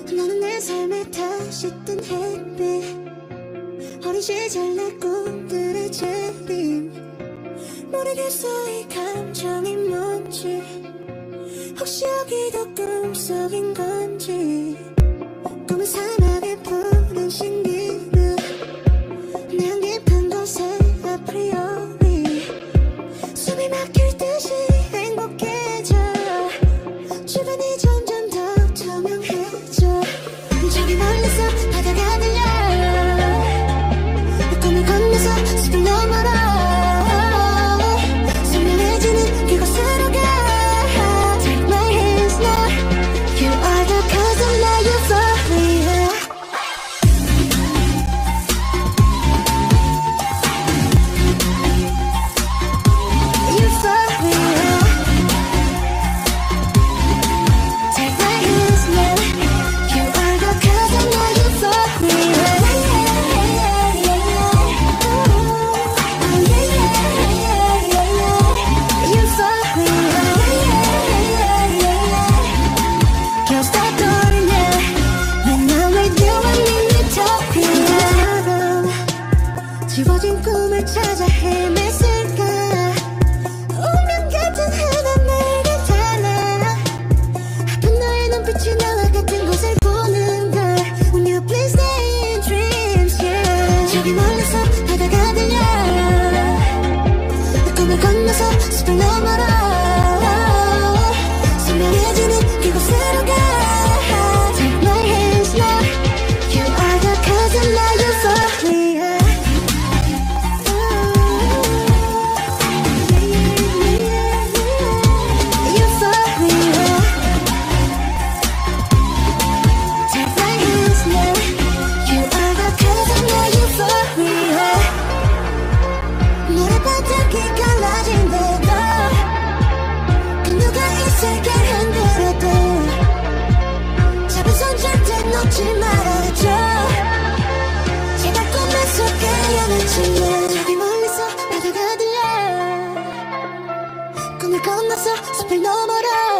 너는 내 삶에 다시 뜬 햇빛, 어린 시절 내 꿈들의 재림. 모르겠어 이 감정이 뭔지, 혹시 여기도 꿈속인 건지. 꿈은 사막의 푸른 신비루, 내안 깊은 곳에 아프리오리 숨이 막힐 듯이 행복해져. 주변이 점점 더 투명해져. 저기 멀리서 바다가 들려, 꿈을 건너서 숲을 넘어라. 선명해지는 그곳으로 가. Take my hands now, you are the cause of my euphoria. Euphoria. Take my hands now, you are the cause of my euphoria. Can't stop doing it. When I'm with you, I'm in utopia. 지워진 꿈을 찾아 헤맸을까. 운명 같은 하나 내게 달라. 아픈 너의 눈빛이 나와 같은 곳을 보는 걸. When you please stay in dreams, yeah. 저기 멀리서 바다가 들려, 꿈을 건너서 숲을 넘어라. 선명해지는 그곳으로 가. Take my hands now, you are the cause of my euphoria. Euphoria. Take my hands now, you are the cause of my euphoria. 모래바닥이 갈라진대도 그 누가 있을게 흔들어도 잡은 손 절대 놓지 말아줘. 제가 꿈에서 깨어났지만 저기 멀리서 바다가 들려, 꿈을 건너서 숲을 넘어라.